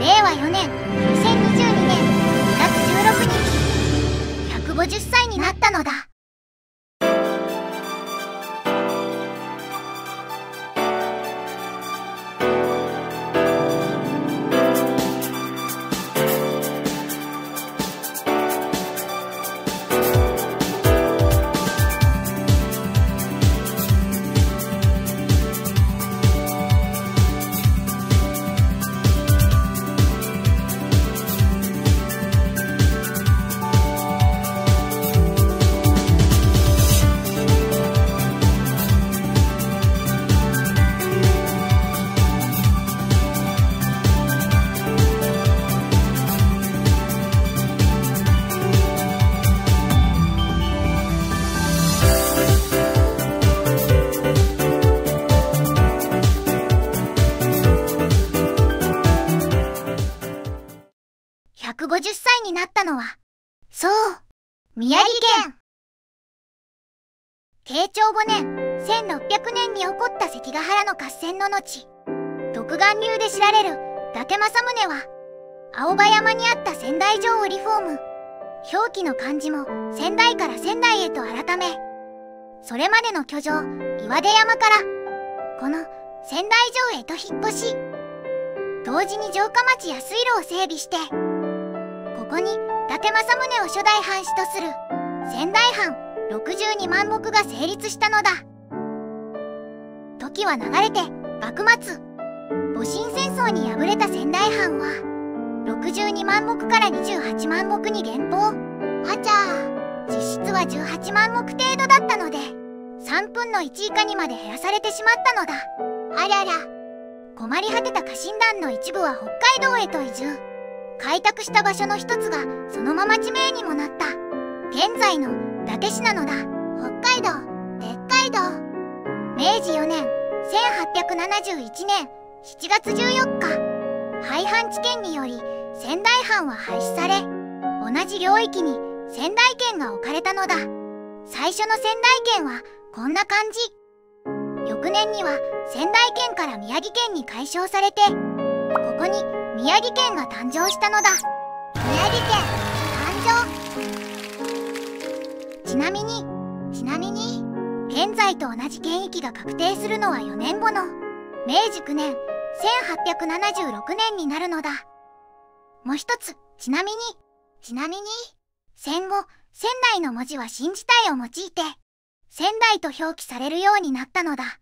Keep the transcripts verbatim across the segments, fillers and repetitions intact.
れいわよねんにせんにじゅうにねんしがつじゅうろくにち、ひゃくごじゅっさいになったのだ。ひゃくごじゅっさいになったのは、そう、宮城県。慶長ごねんせんろっぴゃくねんに起こった関ヶ原の合戦の後、独眼竜で知られる伊達政宗は青葉山にあった仙台城をリフォーム。表記の漢字も仙台から仙台へと改め、それまでの居城岩出山からこの仙台城へと引っ越し、同時に城下町や水路を整備して、ここに伊達政宗を初代藩主とする仙台藩ろくじゅうにまん石が成立したのだ。時は流れて幕末、戊辰戦争に敗れた仙台藩はろくじゅうにまん石からにじゅうはちまん石に減俸。あちゃー、実質はじゅうはちまん石程度だったのでさんぶんのいち以下にまで減らされてしまったのだ。あらら、困り果てた家臣団の一部は北海道へと移住。開拓した場所の一つがそのまま地名にもなった現在の伊達市なのだ。北海道、でっかい道。めいじよねんせんはっぴゃくななじゅういちねんしちがつじゅうよっか、廃藩置県により仙台藩は廃止され、同じ領域に仙台県が置かれたのだ。最初の仙台県はこんな感じ。翌年には仙台県から宮城県に改称されて、ここに宮城県が誕生したのだ。宮城県誕生。ちなみにちなみに現在と同じ県域が確定するのはよねんごのめいじくねんせんはっぴゃくななじゅうろくねんになるのだ。もう一つ、ちなみにちなみに戦後仙台の文字は新字体を用いて仙台と表記されるようになったのだ。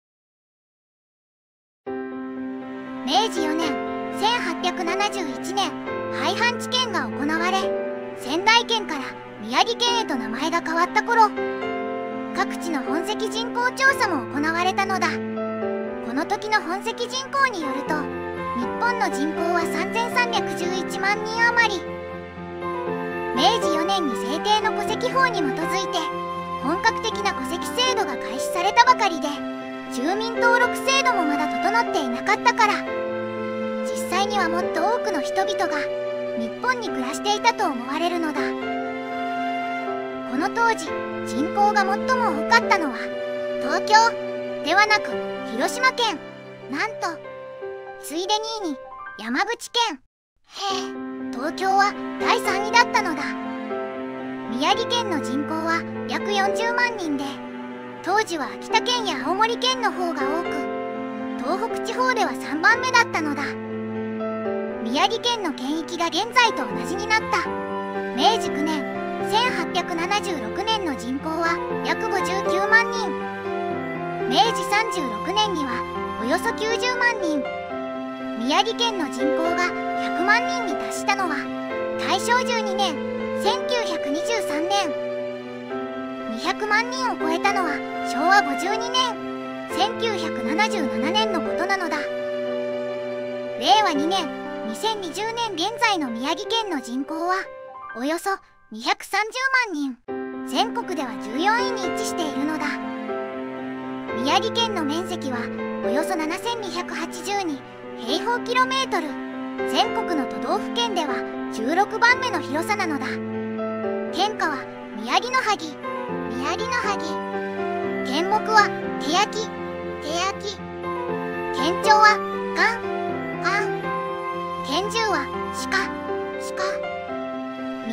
めいじよねんせんはっぴゃくななじゅういちねん廃藩置県が行われ、仙台県から宮城県へと名前が変わった頃、各地の本籍人口調査も行われたのだ。この時の本籍人口によると、日本の人口はさんぜんさんびゃくじゅういちまんにん余り。めいじよねんに制定の戸籍法に基づいて本格的な戸籍制度が開始されたばかりで、住民登録制度もまだ整っていなかったから、実際にはもっと多くの人々が日本に暮らしていたと思われるのだ。この当時人口が最も多かったのは東京ではなく広島県。なんとついでにいに山口県。へえ、東京はだいさんいだったのだ。宮城県の人口は約よんじゅうまんにんで、当時は秋田県や青森県の方が多く、東北地方ではさんばんめだったのだ。宮城県の県域が現在と同じになっためいじくねんせんはっぴゃくななじゅうろくねんの人口は約ごじゅうきゅうまんにん。めいじさんじゅうろくねんにはおよそきゅうじゅうまんにん。宮城県の人口がひゃくまんにんに達したのは大正じゅうにねんせんきゅうひゃくにじゅうさんねん。にひゃくまんにんを超えたのはしょうわごじゅうにねんせんきゅうひゃくななじゅうななねんのことなのだ。れいわにねんにせんにじゅうねん現在の宮城県の人口はおよそにひゃくさんじゅうまんにん。全国ではじゅうよんいに位置しているのだ。宮城県の面積はおよそななせんにひゃくはちじゅうにへいほうキロメートル。全国の都道府県ではじゅうろくばんめの広さなのだ。県歌は宮城の萩、宮城の萩。県目は手焼き、手焼き。県庁は関、関。県中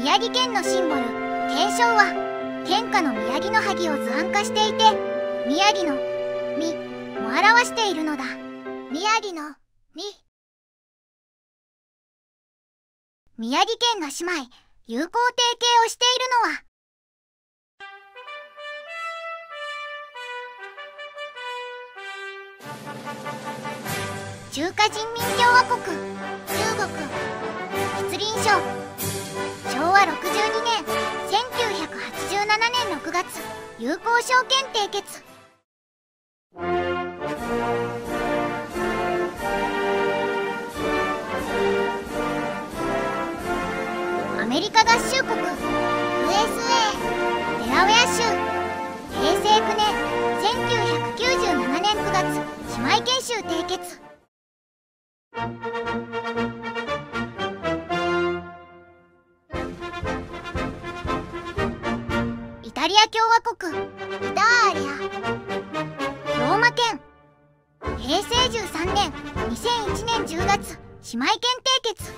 宮城県のシンボル県章は県下の宮城の萩を図案化していて、宮城の「み」も表しているのだ。宮城の「み」。宮城県が姉妹友好提携をしているのは中華人民共和国、中国、吉林省。しょうわろくじゅうにねん、せんきゅうひゃくはちじゅうななねんろくがつ、友好証券締結。アメリカ合衆国 ユーエスエー デラウェア州。へいせいきゅうねん、せんきゅうひゃくきゅうじゅうななねんくがつ、姉妹研修締結。イタリア共和国イタリア。ローマ県。へいせいじゅうさんねん、にせんいちねんじゅうがつ、姉妹県締結。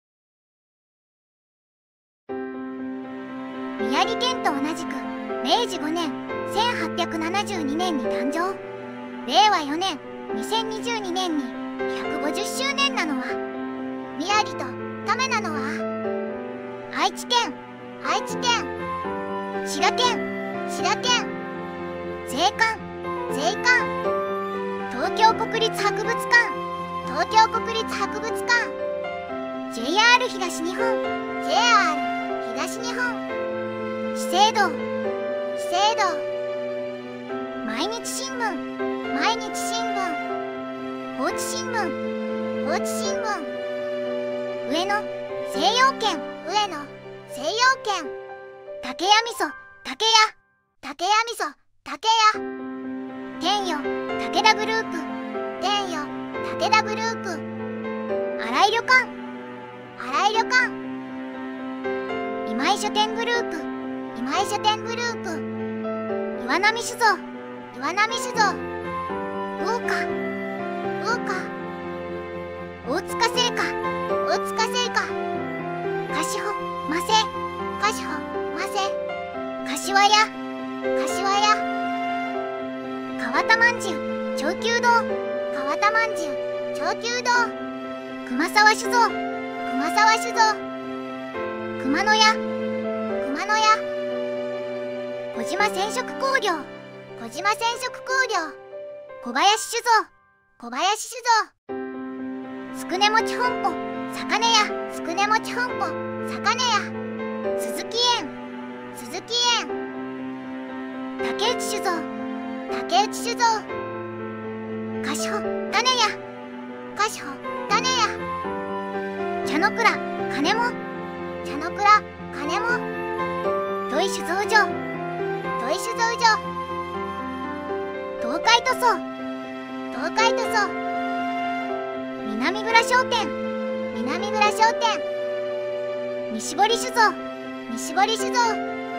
宮城県と同じくめいじごねん、せんはっぴゃくななじゅうにねんに誕生。れいわよねん、にせんにじゅうにねんにひゃくごじゅっしゅうねんなのは。宮城とためなのは愛知県、愛知県。滋賀県、滋賀県。税関、税関。東京国立博物館、東京国立博物館。ジェイアール 東日本、ジェイアール 東日本。資生堂、資生堂。毎日新聞、毎日新聞。高知新聞、高知新聞。上野、西洋圏、上野、西洋圏。竹谷味噌、竹谷、竹谷味噌、竹谷。天陽、武田グループ、天陽、武田グループ。新井旅館、新井旅館。今井書店グループ、今井書店グループ。岩波酒造、岩波酒造。豪華、豪華。大塚製菓、大塚製菓。菓子舗、マセ、菓子舗、マセ。柏屋、柏屋。川田まんじゅう、長久堂。川田まんじゅう、長久堂。熊沢酒造、熊沢酒造。熊野屋、熊野屋。小島染色工業、小島染色工業。小林酒造、小林酒造。つくね餅本舗、坂根屋、つくね餅本舗、坂根屋。鈴木園、鈴木園。竹内酒造、竹内酒造。菓子舗、種屋、菓子舗、種屋。茶の倉、金も、茶の倉、金も。土井酒造所、土井酒造所。東海塗装、東海塗装。南蔵商店、南蔵商店。西堀酒造、西堀酒造。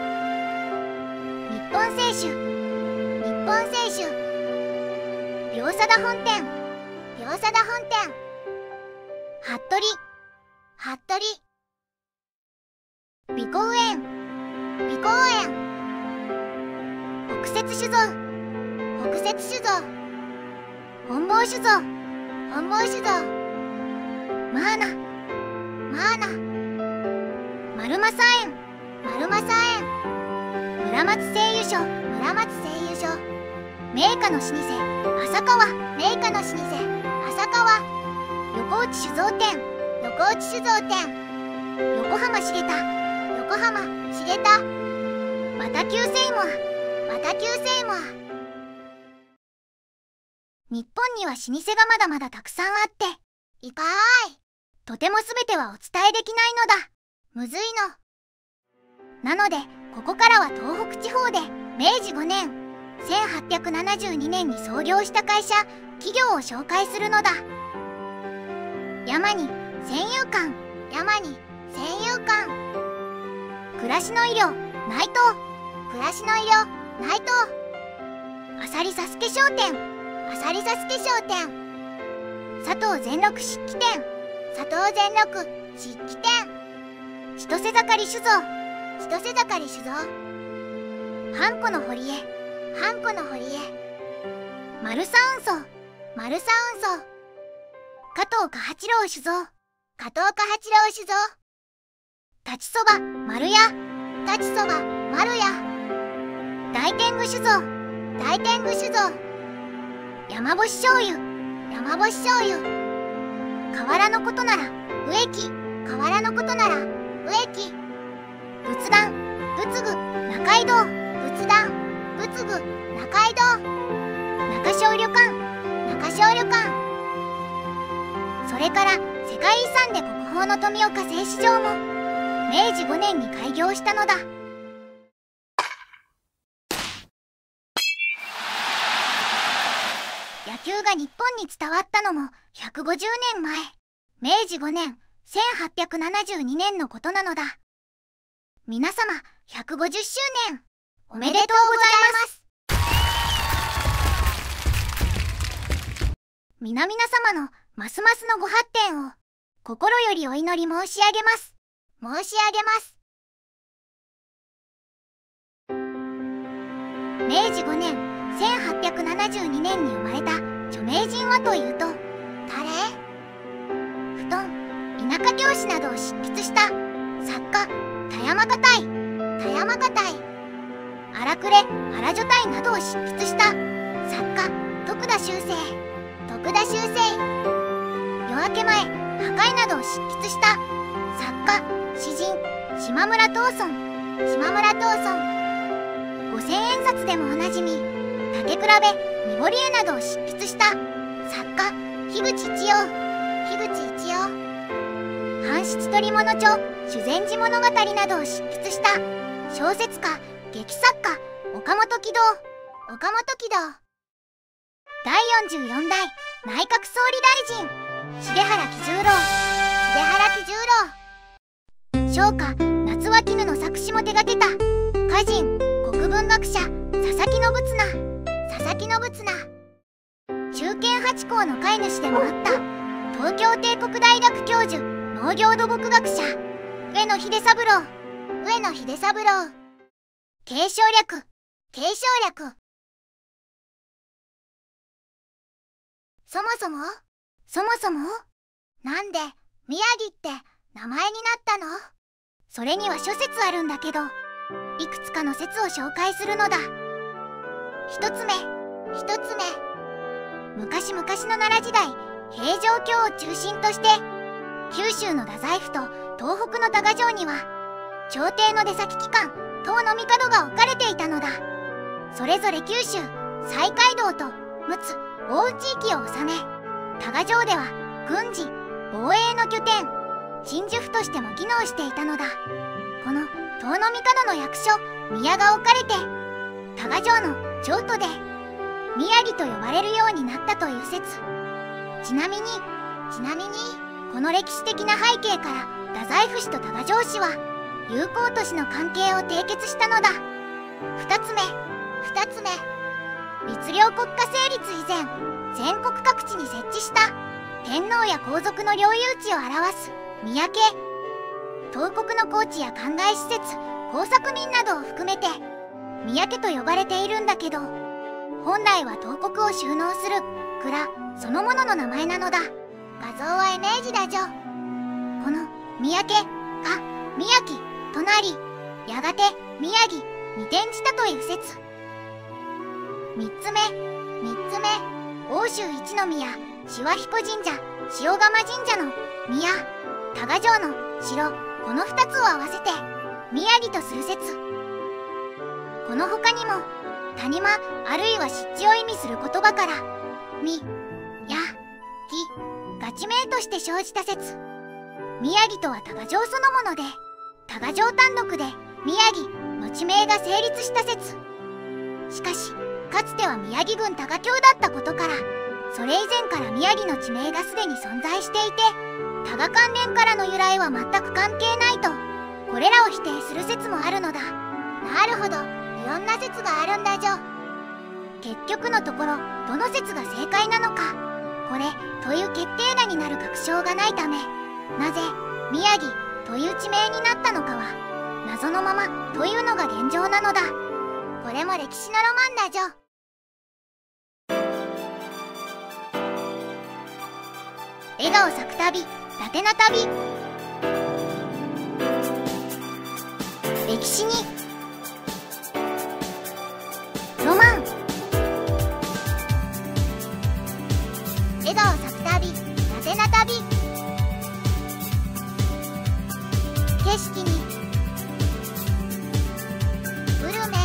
日本清酒、日本清酒。両貞本店、両貞本店。服部、服部。美光園、美光園。北摂酒造、北摂酒造。本坊酒造、本坊酒造。マーナ、マーナ。丸正園、丸正園。村松製油所、村松製油所。名家の老舗、浅川、名家の老舗、浅川。横内酒造店、横内酒造店。横浜茂田、横浜茂田。バタキューセイモア、バタキューセイモア。日本には老舗がまだまだたくさんあって、いかーい。とても全てはお伝えできないのだ。むずいの。なので、ここからは東北地方で、めいじごねん、せんはっぴゃくななじゅうにねんに創業した会社、企業を紹介するのだ。山に先入観、山に先入観。暮らしの医療、内藤、暮らしの医療、内藤。あさりさすけ商店、あさりさすけ商店。佐藤全六漆器店、佐藤全六漆器店。 千歳盛り酒造、千歳盛り酒造。半子の堀江、半子の堀江。丸三運送、丸三運送。加藤嘉八郎酒造、加藤嘉八郎酒造。立ちそば丸屋、立ちそば丸屋。大天狗酒造、大天狗酒造。山星醤油、山星醤油。河原のことなら植木、河原のことなら植木。仏壇、仏具、中井戸、仏壇、仏具、中井戸。中小旅館、中小旅館。それから世界遺産で国宝の富岡製糸場もめいじごねんに開業したのだ。野球が日本に伝わったのもひゃくごじゅうねんまえ、めいじごねん、せんはっぴゃくななじゅうにねんのことなのだ。皆様ひゃくごじゅっしゅうねんおめでとうございます。皆々様のますますのご発展を心よりお祈り申し上げます。申し上げます。めいじごねん、せんはっぴゃくななじゅうにねんに生まれた著名人はというと誰？布団、田舎教師などを執筆した作家田山花隊、田山花隊。荒くれ荒女隊などを執筆した作家徳田修正、徳田修正。夜明け前破壊などを執筆した作家詩人島村藤村、島村藤村。五千円札でもおなじみ竹比べ濁り絵などを執筆した作家樋口一葉、樋口一葉。半七鳥物帳、修善寺物語などを執筆した小説家劇作家岡本喜道、岡本喜道。だいよんじゅうよんだい内閣総理大臣重原喜十郎、重原喜十郎。唱歌夏は絹の作詞も手がけた歌人国文学者佐々木信綱、佐々木信綱。中堅八校の飼い主でもあった東京帝国大学教授農業土木学者上野秀三郎、上野秀三郎。継承略、継承略。そもそもそもそもなんで宮城って名前になったの？それには諸説あるんだけど、いくつかの説を紹介するのだ。一つ目、一つ目。昔々の奈良時代、平城京を中心として九州の太宰府と東北の多賀城には朝廷の出先機関唐の帝が置かれていたのだ。それぞれ九州西海道と陸奥奥羽地域を治め、多賀城では軍事防衛の拠点鎮守府としても機能していたのだ。この唐の帝の役所宮が置かれて多賀城の城都で宮城と呼ばれるようになったという説。ちなみにちなみにこの歴史的な背景から太宰府市と多賀城市は友好都市の関係を締結したのだ。二つ目、二つ目。律令国家成立以前、全国各地に設置した天皇や皇族の領有地を表す宮家。東国の高地や灌漑施設、工作民などを含めて宮家と呼ばれているんだけど、本来は東国を収納する蔵そのものの名前なのだ。画像はイメージだじょ。この宮家が宮城となり、やがて宮城に転じたという説。三つ目、三つ目。奥州一宮志和彦神社塩釜神社の宮、多賀城の城、この二つを合わせて宮城とする説。この他にも谷間あるいは湿地を意味する言葉からみやぎが地名として生じた説。宮城とは多賀城そのもので、多賀城単独で宮城の地名が成立した説。しかしかつては宮城郡多賀京だったことから、それ以前から宮城の地名がすでに存在していて、多賀関連からの由来は全く関係ないとこれらを否定する説もあるのだ。なるほど、いろんな説があるんだじょ。結局のところどの説が正解なのか、これという決定打になる確証がないため、なぜ宮城という地名になったのかは謎のままというのが現状なのだ。これも歴史のロマンだじょ。笑顔咲く旅、伊達な旅。歴史にロマン。笑顔咲く旅、伊達な旅。景色にグルメ。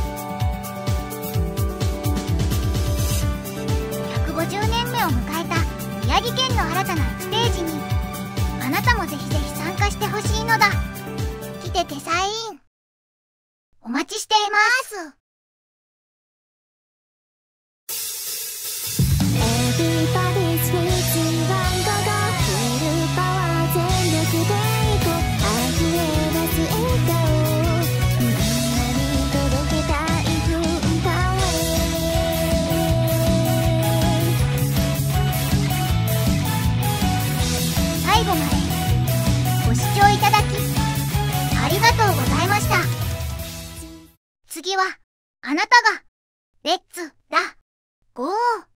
ひゃくごじゅうねんめを迎えた宮城県の新たなステージにあなたもぜひぜひ参加してほしいのだ。来ててサインお待ちしています。最後までご視聴いただきありがとうございました。次はあなたがレッツラゴー。